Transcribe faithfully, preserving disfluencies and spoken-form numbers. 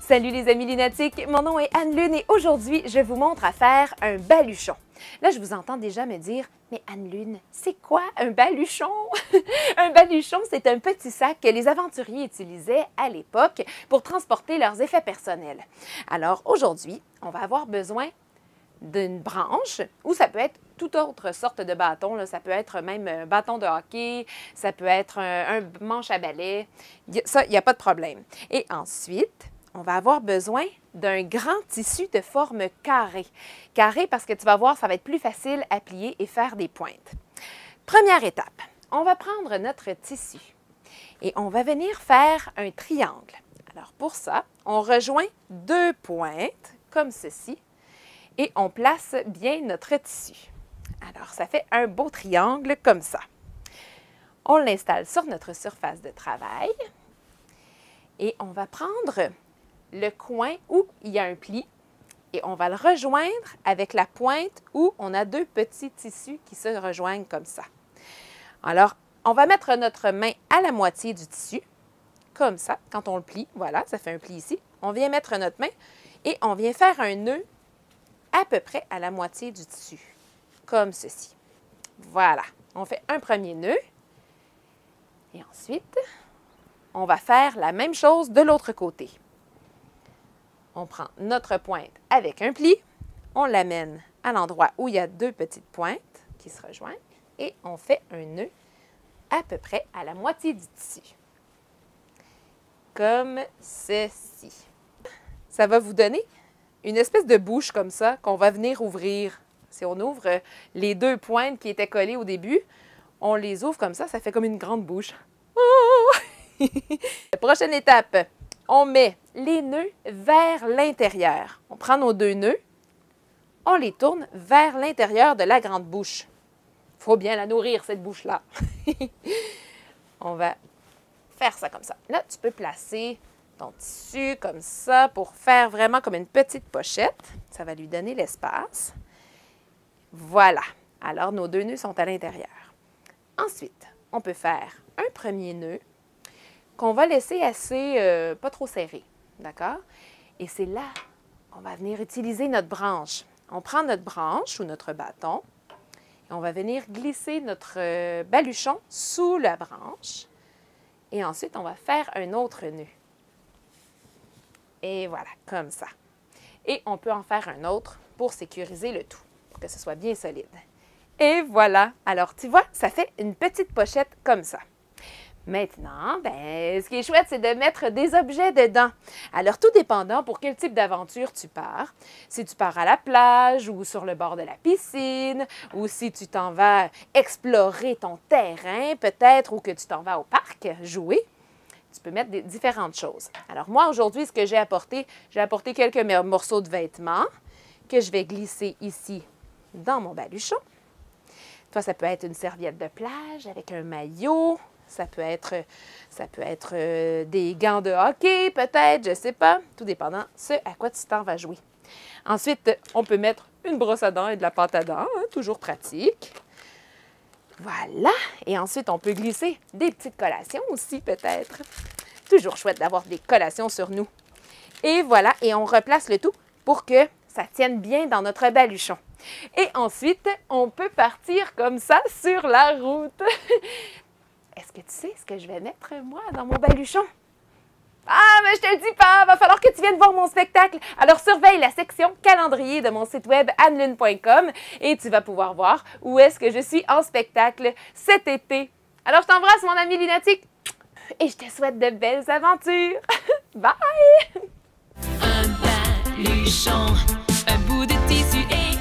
Salut les amis lunatiques, mon nom est Anne-Lune et aujourd'hui, je vous montre à faire un baluchon. Là, je vous entends déjà me dire, mais Anne-Lune, c'est quoi un baluchon? Un baluchon, c'est un petit sac que les aventuriers utilisaient à l'époque pour transporter leurs effets personnels. Alors aujourd'hui, on va avoir besoin d'une branche, ou ça peut être toute autre sorte de bâton. Là. Ça peut être même un bâton de hockey, ça peut être un, un manche à balai. Ça, il n'y a pas de problème. Et ensuite, on va avoir besoin d'un grand tissu de forme carrée. Carré parce que tu vas voir, ça va être plus facile à plier et faire des pointes. Première étape, on va prendre notre tissu et on va venir faire un triangle. Alors pour ça, on rejoint deux pointes comme ceci et on place bien notre tissu. Alors ça fait un beau triangle comme ça. On l'installe sur notre surface de travail et on va prendre le coin où il y a un pli et on va le rejoindre avec la pointe où on a deux petits tissus qui se rejoignent comme ça. Alors, on va mettre notre main à la moitié du tissu, comme ça, quand on le plie. Voilà, ça fait un pli ici. On vient mettre notre main et on vient faire un nœud à peu près à la moitié du tissu, comme ceci. Voilà, on fait un premier nœud et ensuite, on va faire la même chose de l'autre côté. On prend notre pointe avec un pli, on l'amène à l'endroit où il y a deux petites pointes qui se rejoignent et on fait un nœud à peu près à la moitié du tissu. Comme ceci. Ça va vous donner une espèce de bouche comme ça qu'on va venir ouvrir. Si on ouvre les deux pointes qui étaient collées au début, on les ouvre comme ça, ça fait comme une grande bouche. Oh! La prochaine étape. On met les nœuds vers l'intérieur. On prend nos deux nœuds, on les tourne vers l'intérieur de la grande bouche. Il faut bien la nourrir, cette bouche-là. On va faire ça comme ça. Là, tu peux placer ton tissu comme ça pour faire vraiment comme une petite pochette. Ça va lui donner l'espace. Voilà. Alors, nos deux nœuds sont à l'intérieur. Ensuite, on peut faire un premier nœud qu'on va laisser assez, euh, pas trop serré, d'accord? Et c'est là qu'on va venir utiliser notre branche. On prend notre branche ou notre bâton et on va venir glisser notre euh, baluchon sous la branche et ensuite on va faire un autre nœud. Et voilà, comme ça. Et on peut en faire un autre pour sécuriser le tout, pour que ce soit bien solide. Et voilà! Alors, tu vois, ça fait une petite pochette comme ça. Maintenant, ben, ce qui est chouette, c'est de mettre des objets dedans. Alors, tout dépendant pour quel type d'aventure tu pars. Si tu pars à la plage ou sur le bord de la piscine, ou si tu t'en vas explorer ton terrain, peut-être, ou que tu t'en vas au parc jouer, tu peux mettre des différentes choses. Alors, moi, aujourd'hui, ce que j'ai apporté, j'ai apporté quelques morceaux de vêtements que je vais glisser ici dans mon baluchon. Toi, ça peut être une serviette de plage avec un maillot. Ça peut être, ça peut être euh, des gants de hockey, peut-être, je ne sais pas, tout dépendant ce à quoi tu t'en vas jouer. Ensuite, on peut mettre une brosse à dents et de la pâte à dents, hein, toujours pratique. Voilà. Et ensuite, on peut glisser des petites collations aussi, peut-être. Toujours chouette d'avoir des collations sur nous. Et voilà, et on replace le tout pour que ça tienne bien dans notre baluchon. Et ensuite, on peut partir comme ça sur la route. Est-ce que tu sais ce que je vais mettre, moi, dans mon baluchon? Ah, mais je te le dis pas! Va falloir que tu viennes voir mon spectacle. Alors, surveille la section calendrier de mon site web anne lune point com et tu vas pouvoir voir où est-ce que je suis en spectacle cet été. Alors, je t'embrasse, mon ami lunatique, et je te souhaite de belles aventures. Bye! Un baluchon, un bout de tissu et